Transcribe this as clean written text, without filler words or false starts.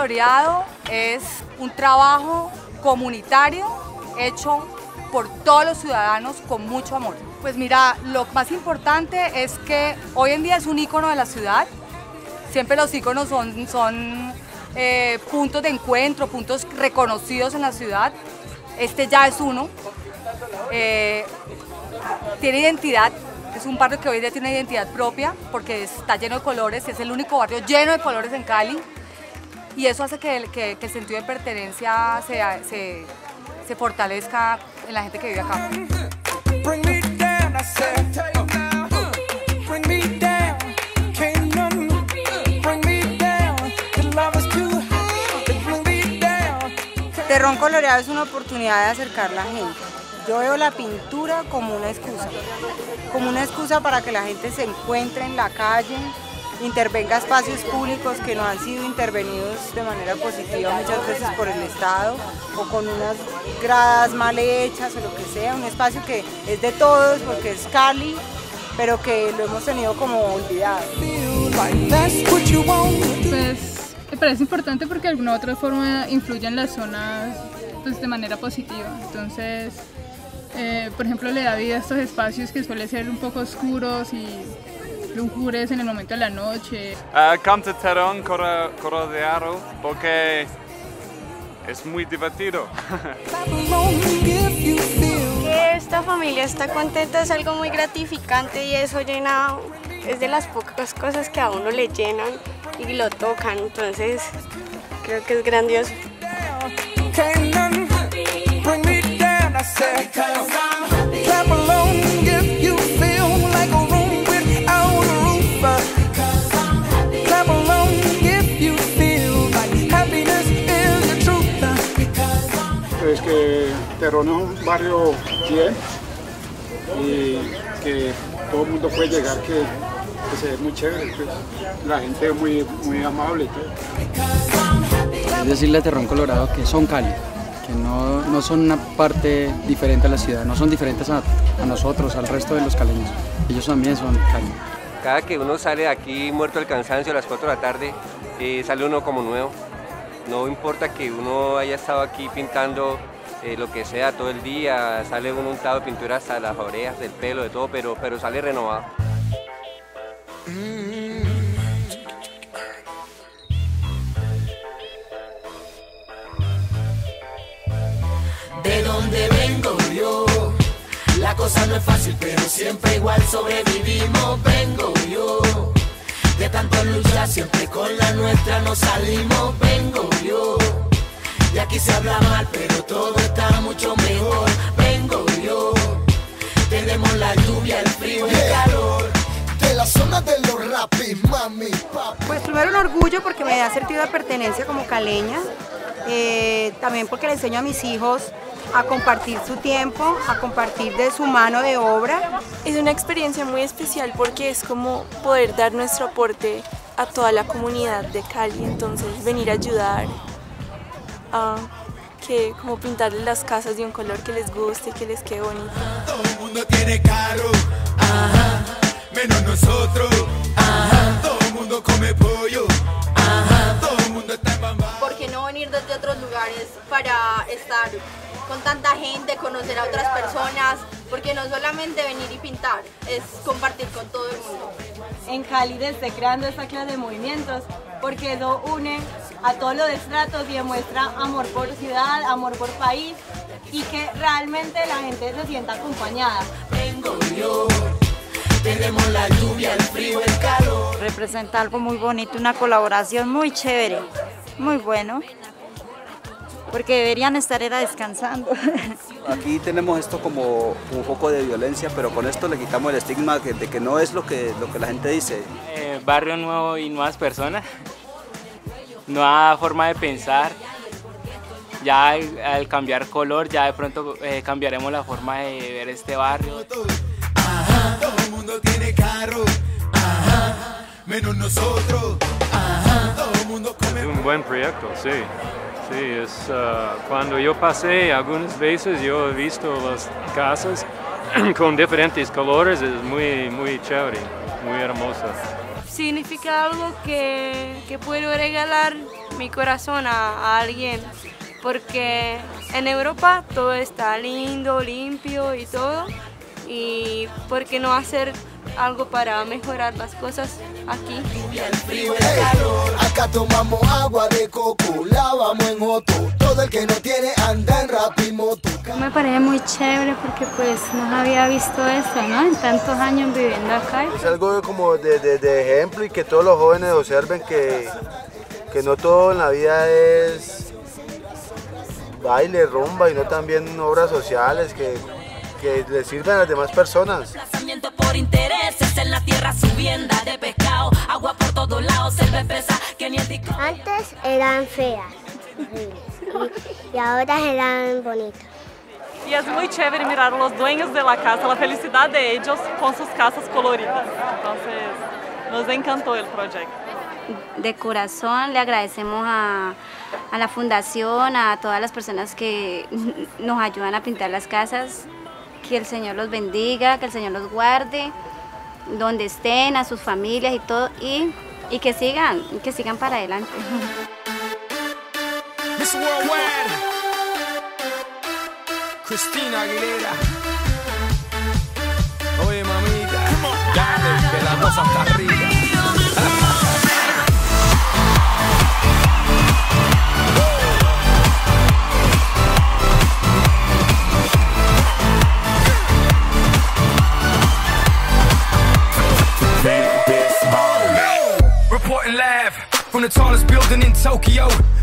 Coloreado es un trabajo comunitario hecho por todos los ciudadanos con mucho amor. Pues mira, lo más importante es que hoy en día es un ícono de la ciudad. Siempre los íconos son puntos de encuentro, puntos reconocidos en la ciudad. Este ya es uno. Tiene identidad. Es un barrio que hoy día tiene una identidad propia porque está lleno de colores, es el único barrio lleno de colores en Cali y eso hace que el sentido de pertenencia se fortalezca en la gente que vive acá. Terrón Coloreado es una oportunidad de acercar a la gente. Yo veo la pintura como una excusa para que la gente se encuentre en la calle, intervenga espacios públicos que no han sido intervenidos de manera positiva muchas veces por el Estado o con unas gradas mal hechas o lo que sea, un espacio que es de todos porque es Cali, pero que lo hemos tenido como olvidado. Pues me parece importante porque de alguna u otra forma influye en las zonas pues, de manera positiva, entonces por ejemplo le da vida a estos espacios que suelen ser un poco oscuros y lúgubres en el momento de la noche. Canto Terrón Coloreado porque es muy divertido. Que esta familia está contenta es algo muy gratificante y eso llena, es de las pocas cosas que a uno le llenan y lo tocan, entonces creo que es grandioso. Es que Terrón es un barrio bien y que todo el mundo puede llegar, que se ve muy chévere, pues. La gente es muy amable y todo. Es decirle a Terrón Colorado que son Cali, que no son una parte diferente a la ciudad, no son diferentes a nosotros, al resto de los caleños, ellos también son Cali. Cada que uno sale de aquí muerto del cansancio a las 4 de la tarde, sale uno como nuevo. No importa que uno haya estado aquí pintando lo que sea todo el día, sale uno untado de pintura hasta las orejas, del pelo, de todo, pero sale renovado. De donde vengo yo, la cosa no es fácil, pero siempre igual sobrevivimos. Vengo yo, de tanto luchar, siempre con la nuestra nos salimos. Vengo yo, de aquí se habla mal, pero todo está mucho mejor. Vengo yo, tenemos la lluvia, el frío, el calor. De la zona de los rapis, mami, papi. Pues primero un orgullo porque me da sentido de pertenencia como caleña, también porque le enseño a mis hijos a compartir su tiempo, a compartir de su mano de obra. Es una experiencia muy especial porque es como poder dar nuestro aporte a toda la comunidad de Cali, entonces venir a ayudar a como pintarles las casas de un color que les guste, que les quede bonito. Todo el mundo tiene carro, ajá, menos nosotros, ajá, todo el mundo come pollo, ajá, todo el mundo está embambado. ¿Por qué no venir desde otros lugares para estar con tanta gente, conocer a otras personas? Porque no solamente venir y pintar, es compartir con todo el mundo. En Cali esté creando esta clase de movimientos porque eso une a todos los estratos y demuestra amor por ciudad, amor por país y que realmente la gente se sienta acompañada. Vengo yo, tenemos la lluvia, el frío, el calor. Representa algo muy bonito, una colaboración muy chévere, muy bueno. Porque deberían estar descansando. Aquí tenemos esto como un poco de violencia, pero con esto le quitamos el estigma de que no es lo que la gente dice. Barrio nuevo y nuevas personas, nueva forma de pensar. Ya al cambiar color, ya de pronto cambiaremos la forma de ver este barrio. Ajá, todo el mundo tiene carro, ajá, menos nosotros, ajá, todo el mundo come. Es un buen proyecto, sí. Sí, cuando yo pasé algunas veces yo he visto las casas con diferentes colores, es muy chévere, muy hermosa. Significa algo que puedo regalar mi corazón a alguien, porque en Europa todo está lindo, limpio y todo, y ¿por qué no hacer algo para mejorar las cosas aquí? Acá tomamos agua de coco, lavamos en Otto, todo el que no tiene anda en Rapimoto. Me parece muy chévere porque pues no había visto esto, ¿no? En tantos años viviendo acá. Es algo como de ejemplo y que todos los jóvenes observen que no todo en la vida es baile, rumba, y no también obras sociales que le sirven a las demás personas. Por intereses en la tierra, subienda de pescado, agua por todos lados, cerveza que ni el... Antes eran feas y ahora eran bonitas. Y es muy chévere mirar a los dueños de la casa, la felicidad de ellos con sus casas coloridas. Entonces, nos encantó el proyecto. De corazón le agradecemos a la fundación, a todas las personas que nos ayudan a pintar las casas. Que el Señor los bendiga, que el Señor los guarde, donde estén, a sus familias y todo, y que sigan para adelante. Miss Worldwide, Cristina Aguilera. Oye, mamita, dale, que la cosa está arriba. Reporting live from the tallest building in Tokyo.